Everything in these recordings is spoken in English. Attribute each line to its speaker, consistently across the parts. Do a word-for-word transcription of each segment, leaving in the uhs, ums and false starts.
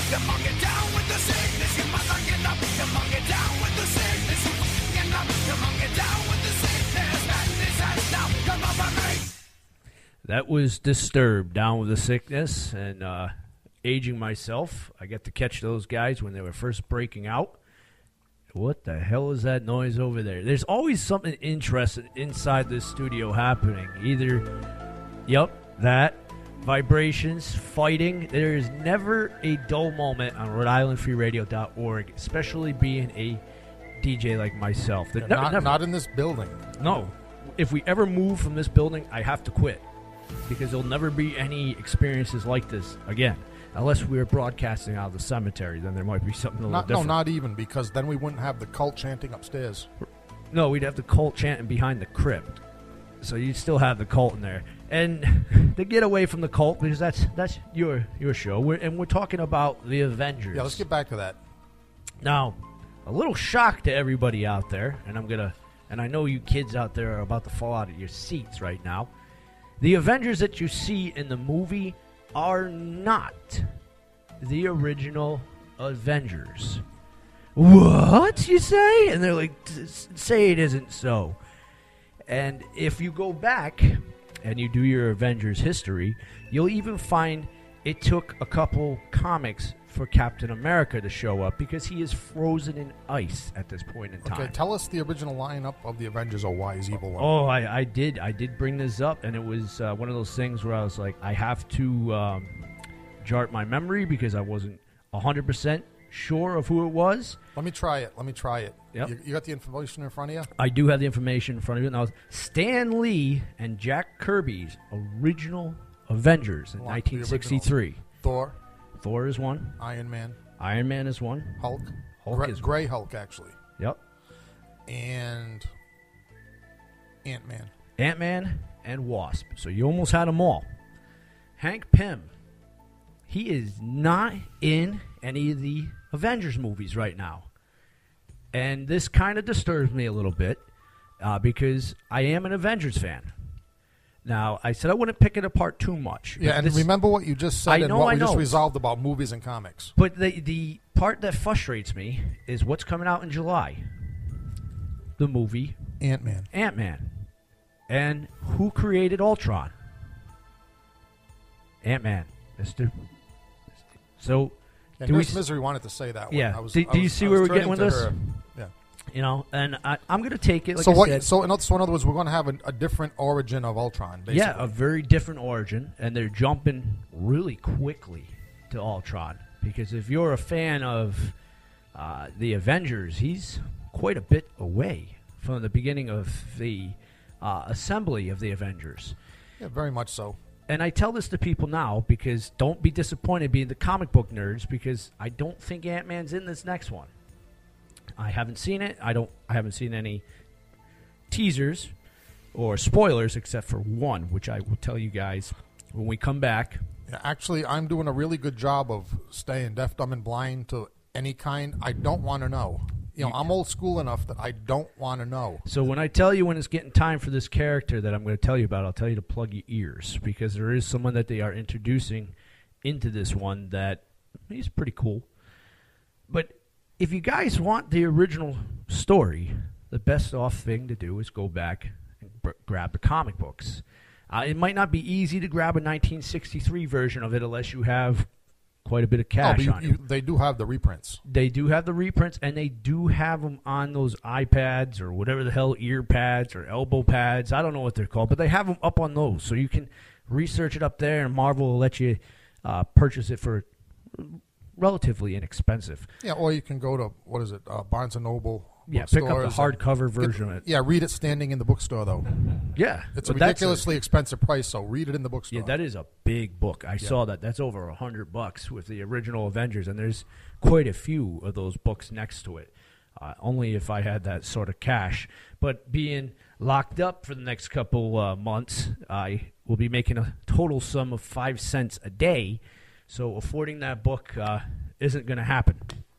Speaker 1: Come on, get down with the sickness, you mother get up. Come on, get down with the sickness, you get up. Come on, get down with the sickness, madness has now come over me.
Speaker 2: That was Disturbed, Down with the Sickness, and uh, aging myself, I got to catch those guys when they were first breaking out. What the hell is that noise over there? There's always something interesting inside this studio happening. Either, yep, that, vibrations, fighting. There is never a dull moment on Rhode Island Free Radio dot org, especially being a D J like myself.
Speaker 3: Yeah,
Speaker 2: never,
Speaker 3: not,
Speaker 2: never,
Speaker 3: not in this building.
Speaker 2: No. If we ever move from this building, I have to quit. Because there'll never be any experiences like this again. Unless we're broadcasting out of the cemetery, then there might be something a little
Speaker 3: Not,
Speaker 2: different.
Speaker 3: no, not even, because then we wouldn't have the cult chanting upstairs.
Speaker 2: No, we'd have the cult chanting behind the crypt. So you'd still have the cult in there. And to get away from the cult, because that's that's your your show, we're, and we're talking about the Avengers.
Speaker 3: Yeah, let's get back to that.
Speaker 2: Now, a little shock to everybody out there, and I'm gonna, and I know you kids out there are about to fall out of your seats right now. The Avengers that you see in the movie are not the original Avengers. What, you say? And they're like, say it isn't so. And if you go back and you do your Avengers history, you'll even find it took a couple comics for Captain America to show up because he is frozen in ice at this point in time.
Speaker 3: Okay, tell us the original lineup of the Avengers or why is Evil One.
Speaker 2: Oh, I, I did. I did bring this up, and it was uh, one of those things where I was like, I have to um, jart my memory because I wasn't one hundred percent sure of who it was.
Speaker 3: Let me try it. Let me try it.
Speaker 2: Yep.
Speaker 3: You, you got the information in front of you?
Speaker 2: I do have the information in front of you. Now, Stan Lee and Jack Kirby's original Avengers in
Speaker 3: Well, the
Speaker 2: nineteen sixty-three.
Speaker 3: Thor,
Speaker 2: Thor is one.
Speaker 3: Iron Man,
Speaker 2: Iron Man is one.
Speaker 3: Hulk,
Speaker 2: Hulk
Speaker 3: Gray,
Speaker 2: is
Speaker 3: Gray Hulk, actually,
Speaker 2: Yep.
Speaker 3: and Ant-Man.
Speaker 2: Ant-Man and Wasp. So you almost had them all. Hank Pym. He is not in any of the Avengers movies right now. And this kind of disturbs me a little bit uh, because I am an Avengers fan. Now, I said I wouldn't pick it apart too much.
Speaker 3: Yeah, and
Speaker 2: This-
Speaker 3: remember what you just said
Speaker 2: I
Speaker 3: and
Speaker 2: know,
Speaker 3: what
Speaker 2: I
Speaker 3: we just
Speaker 2: know.
Speaker 3: resolved about movies and comics.
Speaker 2: But the the part that frustrates me is what's coming out in July. The movie
Speaker 3: Ant-Man.
Speaker 2: Ant-Man. And who created Ultron? Ant-Man, mister. So,
Speaker 3: And
Speaker 2: do we
Speaker 3: Nurse
Speaker 2: s-
Speaker 3: Misery wanted to say that one.
Speaker 2: Yeah.
Speaker 3: I was,
Speaker 2: Do-
Speaker 3: I
Speaker 2: do you
Speaker 3: was-
Speaker 2: see
Speaker 3: I
Speaker 2: where
Speaker 3: was
Speaker 2: we're getting
Speaker 3: turning
Speaker 2: with
Speaker 3: to
Speaker 2: this?
Speaker 3: her. Yeah.
Speaker 2: you know, and I, I'm going to take it, like
Speaker 3: so
Speaker 2: I
Speaker 3: what?
Speaker 2: said.
Speaker 3: So in, oth- so in other words, we're going to have a, a different origin of Ultron. Basically.
Speaker 2: Yeah, a very different origin, and they're jumping really quickly to Ultron. Because if you're a fan of uh, the Avengers, he's quite a bit away from the beginning of the uh, assembly of the Avengers.
Speaker 3: Yeah, very much so.
Speaker 2: And I tell this to people now because don't be disappointed being the comic book nerds because I don't think Ant-Man's in this next one. I haven't seen it. I don't. I haven't seen any teasers or spoilers except for one, which I will tell you guys when we come back.
Speaker 3: Yeah, actually, I'm doing a really good job of staying deaf, dumb, and blind to any kind. I don't want to know. You know, I'm old school enough that I don't want to know.
Speaker 2: So when I tell you when it's getting time for this character that I'm going to tell you about, I'll tell you to plug your ears because there is someone that they are introducing into this one that he's pretty cool. But if you guys want the original story, the best off thing to do is go back and b- grab the comic books. Uh, it might not be easy to grab a nineteen sixty-three version of it unless you have quite a bit of
Speaker 3: Oh,
Speaker 2: cash
Speaker 3: but you,
Speaker 2: on
Speaker 3: you,
Speaker 2: you.
Speaker 3: they do have the reprints.
Speaker 2: They do have the reprints, and they do have them on those iPads or whatever the hell, ear pads or elbow pads. I don't know what they're called, but they have them up on those. So you can research it up there, and Marvel will let you uh, purchase it for relatively inexpensive.
Speaker 3: Yeah, or you can go to, what is it, uh, Barnes and Noble.
Speaker 2: Yeah, pick up the
Speaker 3: bookstores and
Speaker 2: hardcover
Speaker 3: get-
Speaker 2: version of it.
Speaker 3: Yeah, read it standing in the bookstore, though.
Speaker 2: Yeah.
Speaker 3: It's a
Speaker 2: but that's
Speaker 3: ridiculously expensive price, so read it in the bookstore.
Speaker 2: Yeah, that is a big book. I saw that. That's over a hundred bucks with the original Avengers, and there's quite a few of those books next to it. Uh, only if I had that sort of cash. But being locked up for the next couple uh, months, I will be making a total sum of five cents a day. So affording that book uh, isn't going to happen.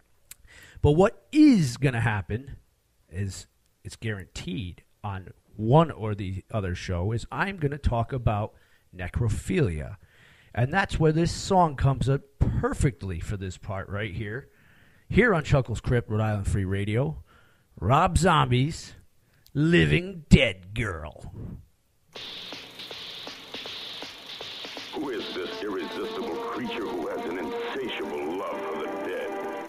Speaker 2: But what is going to happen is it's guaranteed on one or the other show is I'm going to talk about necrophilia. And that's where this song comes up perfectly for this part right here. Here on Chuckles Crypt, Rhode Island Free Radio, Rob Zombie's Living Dead Girl.
Speaker 4: Who is this irresistible creature who has an insatiable love for the dead?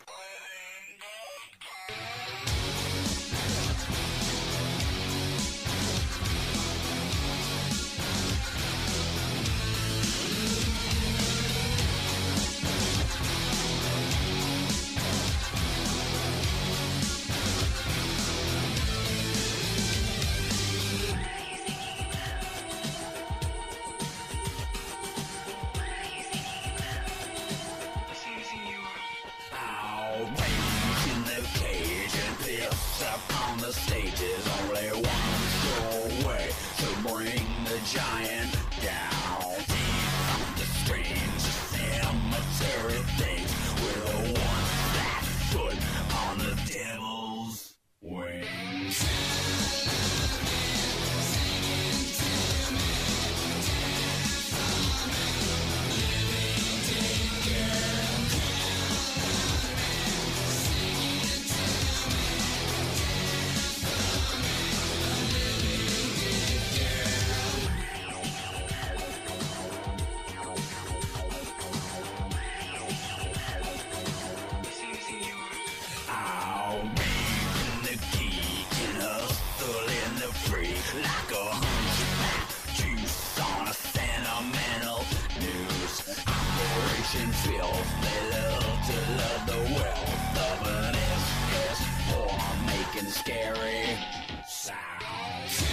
Speaker 1: Stages, only one sure way to bring the giant down. Deep the strange cemetery things with a one flat foot on the devil's wings. Like a hunchback, juice on a sentimental news. Operation Filth, they love to love the wealth of an S S form, making scary sounds.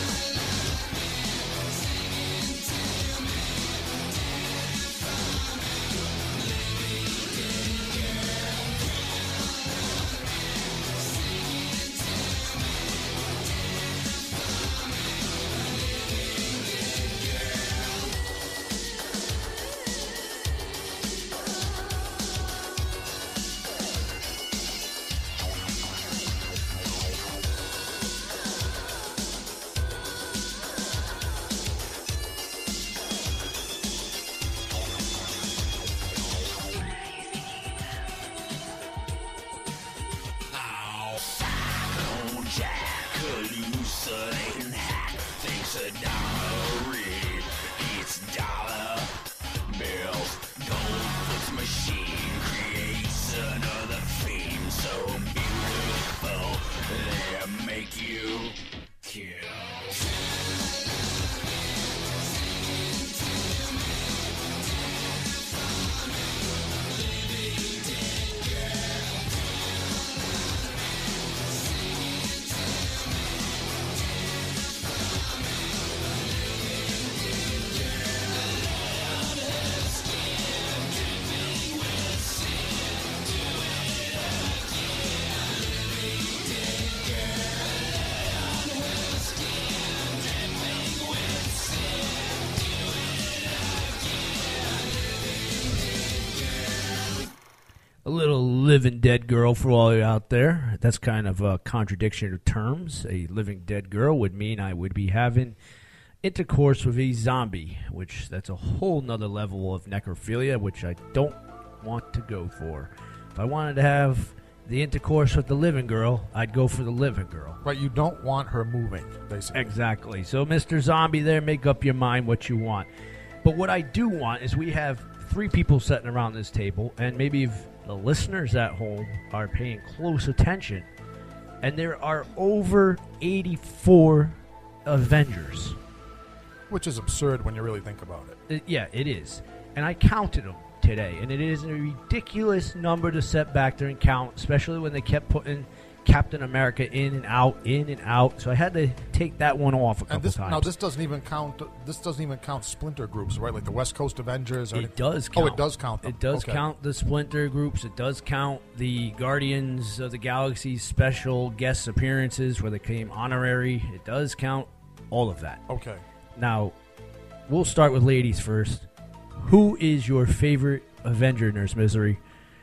Speaker 1: Hallucinating hack thinks a dollar read eats dollar bills. Goldfoot's machine creates another theme so beautiful they make you kill.
Speaker 2: A little living dead girl for all you out there. That's kind of a contradiction of terms. A living dead girl would mean I would be having intercourse with a zombie, which that's a whole nother level of necrophilia, which I don't want to go for. If I wanted to have the intercourse with the living girl, I'd go for the living girl.
Speaker 3: Right, you don't want her moving, basically.
Speaker 2: Exactly. So, Mister Zombie there, make up your mind what you want. But what I do want is we have three people sitting around this table, and maybe if the listeners at home are paying close attention, and there are over eighty-four Avengers.
Speaker 3: Which is absurd when you really think about it.
Speaker 2: It- yeah, it is. And I counted them today, and it is a ridiculous number to set back there and count, especially when they kept putting Captain America in and out, in and out. So I had to take that one off a couple
Speaker 3: And this
Speaker 2: times.
Speaker 3: now this doesn't even count. This doesn't even count splinter groups, right? Like the West Coast Avengers. Or
Speaker 2: It does count.
Speaker 3: Oh, it does count them.
Speaker 2: It does
Speaker 3: Okay.
Speaker 2: count the splinter groups. It does count the Guardians of the Galaxy special guest appearances where they came honorary. It does count all of that.
Speaker 3: Okay.
Speaker 2: Now, we'll start with ladies first. Who is your favorite Avenger, Nurse Misery?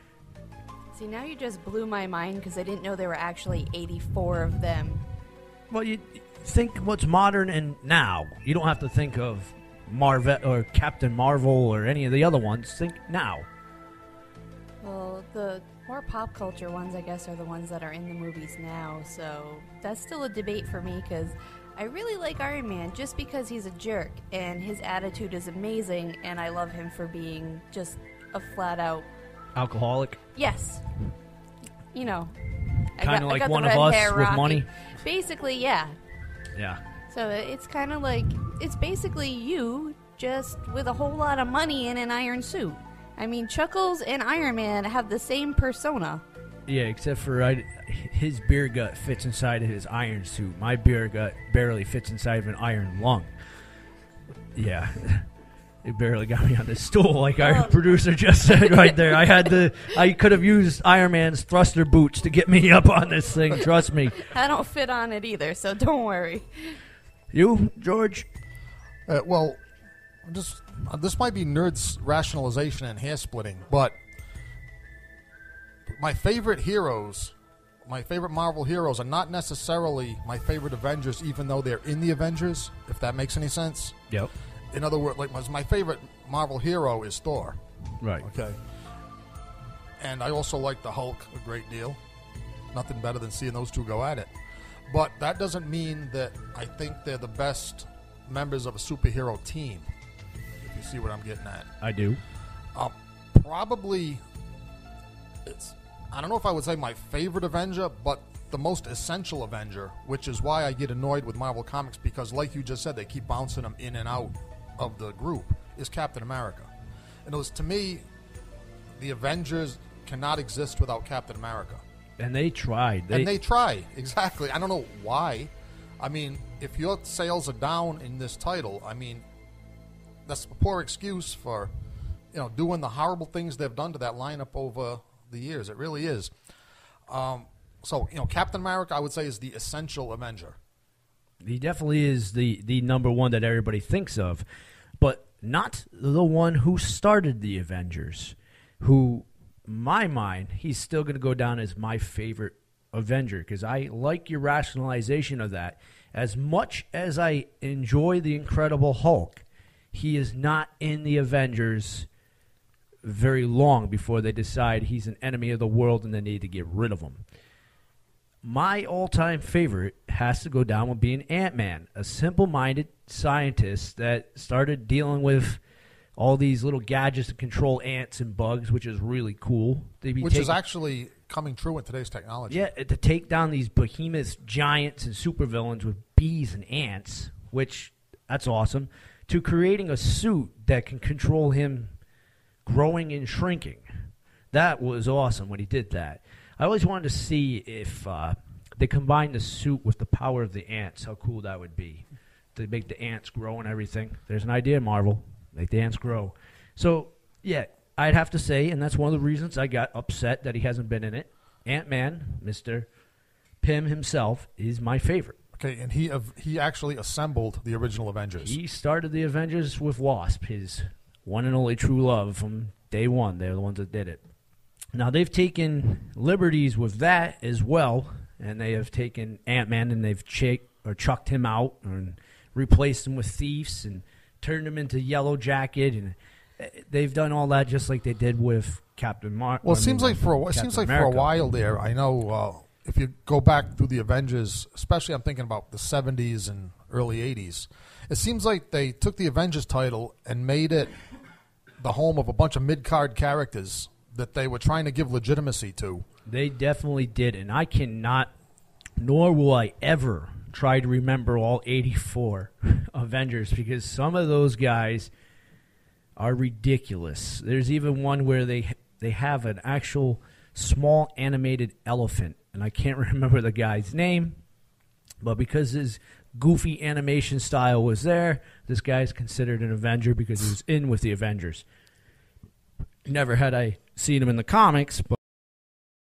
Speaker 5: See, now you just blew my mind because I didn't know there were actually eighty-four of them.
Speaker 2: Well, you think what's modern and now. You don't have to think of Marvel or Captain Marvel or any of the other ones, think now.
Speaker 5: Well, the more pop culture ones, I guess, are the ones that are in the movies now. So that's still a debate for me because I really like Iron Man just because he's a jerk and his attitude is amazing, and I love him for being just a flat-out
Speaker 2: Alcoholic.
Speaker 5: yes. You know, I
Speaker 2: Kind
Speaker 5: got-
Speaker 2: of
Speaker 5: I
Speaker 2: like
Speaker 5: got the
Speaker 2: one of
Speaker 5: red
Speaker 2: us
Speaker 5: hair,
Speaker 2: with
Speaker 5: Rocky.
Speaker 2: money.
Speaker 5: Basically, yeah.
Speaker 2: Yeah.
Speaker 5: So it's kind of like, it's basically you, just with a whole lot of money in an iron suit. I mean, Chuckles and Iron Man have the same persona.
Speaker 2: Yeah, except for I, his beer gut fits inside of his iron suit. My beer gut barely fits inside of an iron lung. Yeah. It barely got me on the stool, like our
Speaker 5: Oh.
Speaker 2: producer just said right there. I had the, I could have used Iron Man's thruster boots to get me up on this thing. Trust me.
Speaker 5: I don't fit on it either, so don't worry.
Speaker 2: You, George?
Speaker 3: Uh, well, just uh, this might be nerds' rationalization and hair splitting, but my favorite heroes, my favorite Marvel heroes, are not necessarily my favorite Avengers, even though they're in the Avengers. If that makes any sense.
Speaker 2: Yep.
Speaker 3: In other words, like my favorite Marvel hero is Thor.
Speaker 2: Right.
Speaker 3: Okay. And I also like the Hulk a great deal. Nothing better than seeing those two go at it. But that doesn't mean that I think they're the best members of a superhero team, if you see what I'm getting at.
Speaker 2: I do.
Speaker 3: Um, probably, it's, I don't know if I would say my favorite Avenger, but the most essential Avenger, which is why I get annoyed with Marvel Comics, because like you just said, they keep bouncing them in and out of the group, is Captain America. And it was, to me, the Avengers cannot exist without Captain America.
Speaker 2: And they tried. They,
Speaker 3: and they try, exactly. I don't know why. I mean, if your sales are down in this title, I mean, that's a poor excuse for, you know, doing the horrible things they've done to that lineup over the years. It really is. Um, so, you know, Captain America, I would say, is the essential Avenger.
Speaker 2: He definitely is the, the number one that everybody thinks of, but not the one who started the Avengers, who, my mind, he's still going to go down as my favorite Avenger, because I like your rationalization of that. As much as I enjoy the Incredible Hulk, he is not in the Avengers very long before they decide he's an enemy of the world and they need to get rid of him. My all-time favorite has to go down with being Ant-Man, a simple-minded scientist that started dealing with all these little gadgets to control ants and bugs, which is really cool. They be
Speaker 3: Which is
Speaker 2: taking-
Speaker 3: actually coming true in today's technology.
Speaker 2: Yeah, to take down these behemoth giants and supervillains with bees and ants, which, that's awesome, to creating a suit that can control him growing and shrinking. That was awesome when he did that. I always wanted to see if uh, they combined the suit with the power of the ants, how cool that would be. To make the ants grow and everything. There's an idea, Marvel. Make the ants grow. So, yeah, I'd have to say, and that's one of the reasons I got upset that he hasn't been in it, Ant-Man, Mister Pym himself, is my favorite.
Speaker 3: Okay, and he av- he actually assembled the original Avengers.
Speaker 2: He started the Avengers with Wasp, his one and only true love from day one. They're the ones that did it. Now, they've taken liberties with that as well, and they have taken Ant-Man and they've ch- or chucked him out and replaced him with thieves and turned him into Yellow Jacket, and they've done all that just like they did with Captain Marvel.
Speaker 3: Well, it seems like for a, it seems like for a while there. I know uh, if you go back through the Avengers, especially I'm thinking about the seventies and early eighties, it seems like they took the Avengers title and made it the home of a bunch of mid-card characters that they were trying to give legitimacy to.
Speaker 2: They definitely did, and I cannot, nor will I ever try to remember all eighty-four Avengers, because some of those guys are ridiculous. There's even one where they they have an actual small animated elephant, and I can't remember the guy's name, but because his goofy animation style was there, this guy's considered an Avenger because he was in with the Avengers. Never had I seen him in the comics, but